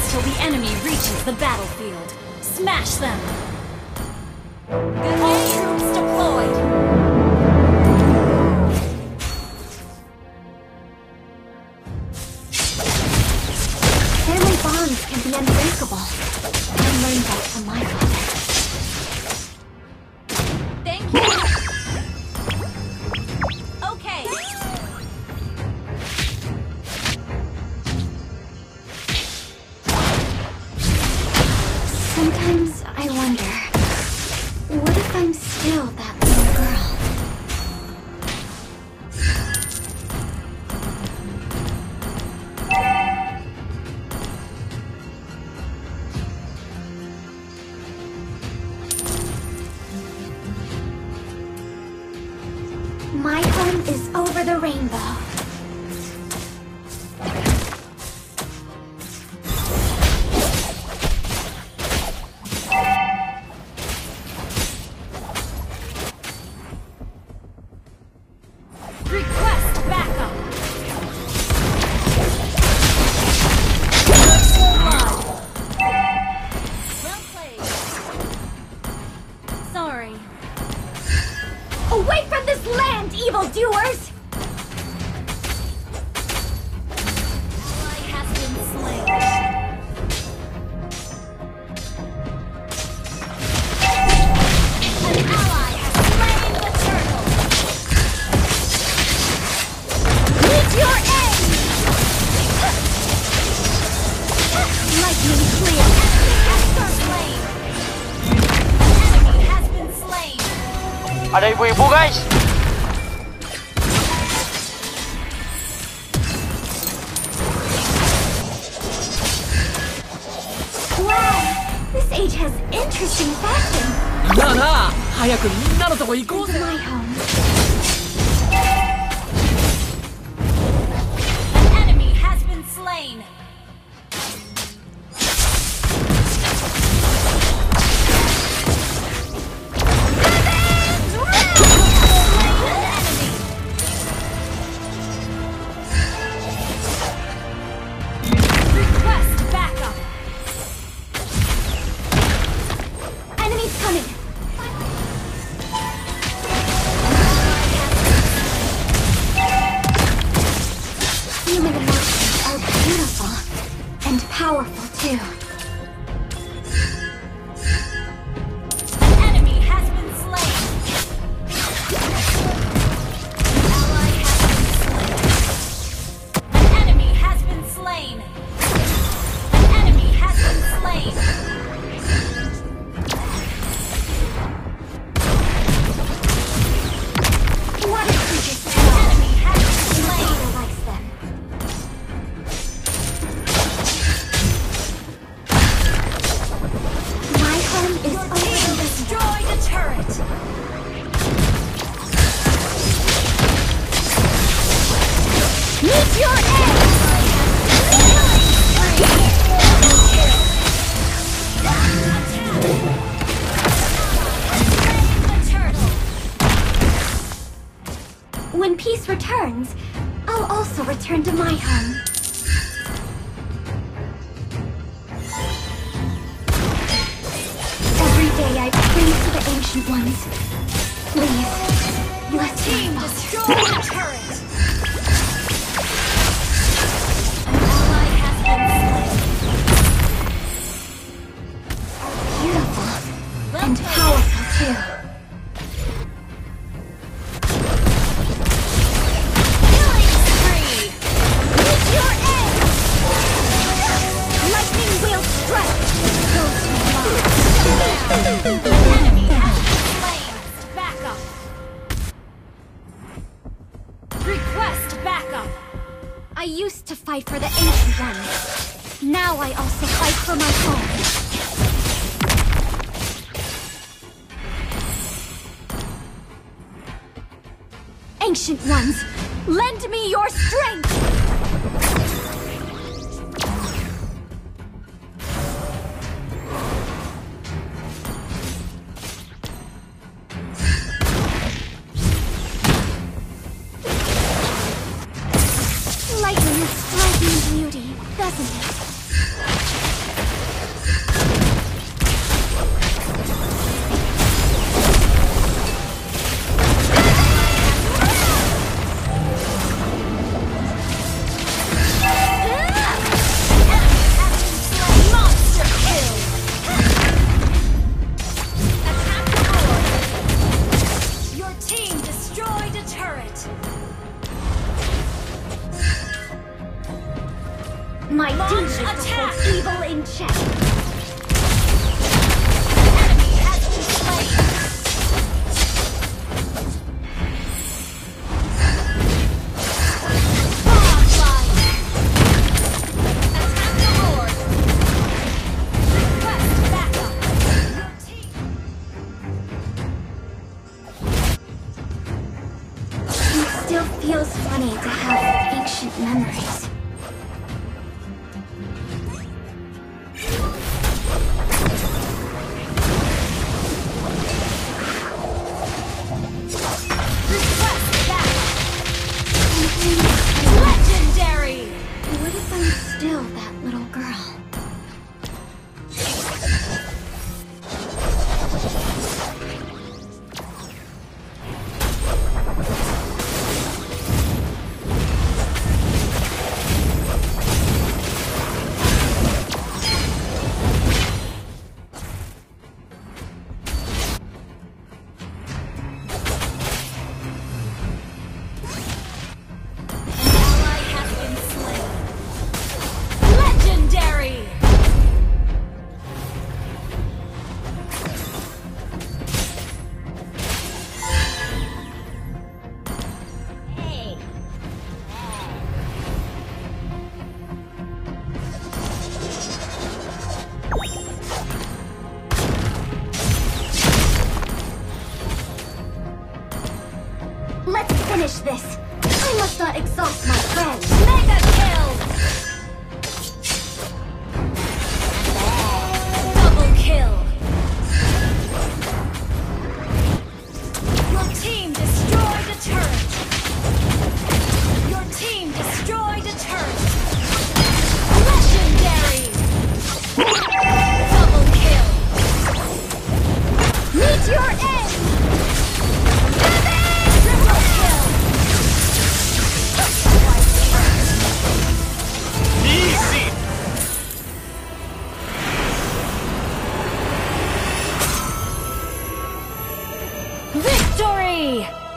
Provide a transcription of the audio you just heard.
till the enemy reaches the battlefield. Smash them! All troops deployed! Family bonds can be unbreakable. I learned that from my father. Thank you! Okay! Sometimes I wonder, what if I'm still that little girl? My home is over the rainbow. Request backup! Well played. Sorry. Away from this land, evildoers! Ally has been slain. An ally has slain the turtle. Meet your end! Lightning clear! Enemy has been slain. Ada ibu-ibu guys. Wow! This age has interesting fashion. なあなあ、早くみんなのとこ行こう This ぜ。 is my home. An enemy has been slain. Request backup. Enemies coming! Human emotions are beautiful and powerful too. An enemy has been slain. Ally has been slain. An enemy has been slain. An enemy has been slain. Water creatures An enemy has been slain. Father likes them. My home is Your over team the rainbow. destroyed a turret. Meet your end! When peace returns, I'll also return to my home. Every day I pray to the Ancient Ones. Please, bless my Team father. destroyed a turret. An ally has been slain. Beautiful Well and played. powerful too. Killing spree. Meet your end! Lightning will strike those who love. Enemy has been slain. Backup. Request backup. I used to fight for the Ancient Ones. Now I also fight for my home. Ancient Ones, lend me your strength! Lightning is striking beauty, doesn't it? check. Enemy has been slain. Godlike. Attack the Lord. Request backup. Your team. It still feels funny to have ancient memories. Request backup. Legendary. What if I'm still that little girl? An ally has been slain. Legendary. Let's finish this. I must not exhaust my friends. Mega kill. Double kill. Your team destroyed a turret. Your team destroyed a turret. Legendary. Double kill. Meet your end. Triple kill. Easy! Victory!